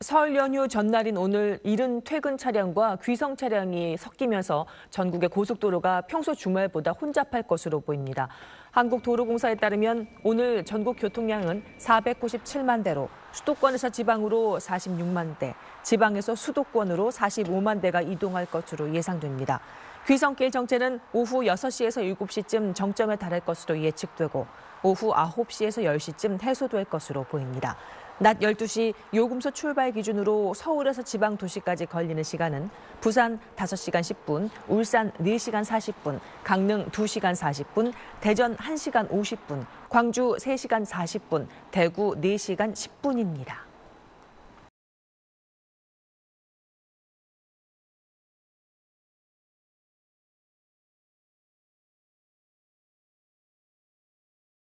설 연휴 전날인 오늘 이른 퇴근 차량과 귀성 차량이 섞이면서 전국의 고속도로가 평소 주말보다 혼잡할 것으로 보입니다. 한국도로공사에 따르면 오늘 전국 교통량은 497만 대로 수도권에서 지방으로 46만 대, 지방에서 수도권으로 45만 대가 이동할 것으로 예상됩니다. 귀성길 정체는 오후 6시에서 7시쯤 정점에 달할 것으로 예측되고 오후 9시에서 10시쯤 해소될 것으로 보입니다. 낮 12시 요금소 출발 기준으로 서울에서 지방 도시까지 걸리는 시간은 부산 5시간 10분, 울산 4시간 40분, 강릉 2시간 40분, 대전 1시간 50분, 광주 3시간 40분, 대구 4시간 10분입니다.